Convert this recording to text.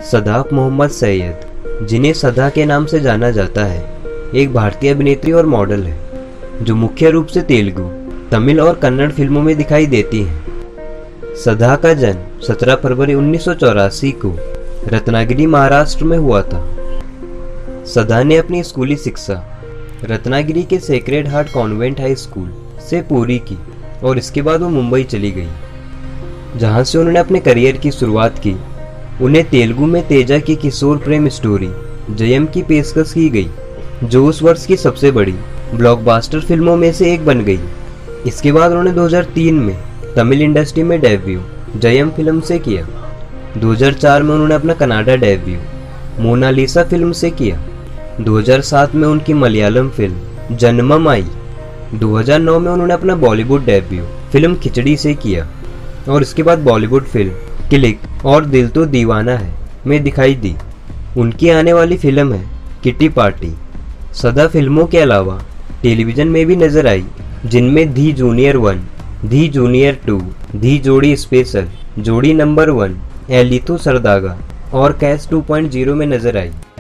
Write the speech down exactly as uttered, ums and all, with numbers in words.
सदाब मोहम्मद सैयद, जिन्हें सदा के नाम से जाना जाता है, एक भारतीय अभिनेत्री और मॉडल है जो मुख्य रूप से तेलुगु, तमिल और कन्नड़ फिल्मों में दिखाई देती हैं। सदा का जन्म सत्रह फरवरी उन्नीस सौ चौरासी को रत्नागिरी, महाराष्ट्र में हुआ था। सदा ने अपनी स्कूली शिक्षा रत्नागिरी के sacred heart convent high school से पूरी की और इसके बाद वो मुंबई चली गई, जहां से उन्होंने अपने करियर की शुरुआत की। उन्हें तेलुगु में तेजा की किशोर प्रेम स्टोरी जयम की पेशकश की गई, जो उस वर्ष की सबसे बड़ी ब्लॉकबस्टर फिल्मों में से एक बन गई। इसके बाद उन्होंने दो हज़ार तीन में तमिल इंडस्ट्री में डेब्यू जयम फिल्म से किया। दो हज़ार चार में उन्होंने अपना कनाडा डेब्यू मोनालिसा फिल्म से किया। दो हज़ार सात में उनकी मलयालम फिल्म जन्मम आई। दो हज़ार नौ में उन्होंने अपना बॉलीवुड डेब्यू फिल्म खिचड़ी से किया और इसके बाद बॉलीवुड फिल्म क्लिक और दिल तो दीवाना है में दिखाई दी। उनकी आने वाली फिल्म है किटी पार्टी। सदा फिल्मों के अलावा टेलीविज़न में भी नजर आई, जिनमें Dhee junior one, Dhee junior two, Dhee Jodi special, जोड़ी नंबर वन, एलितो सरदागा और कैश टू पॉइंट ज़ीरो में नजर आई।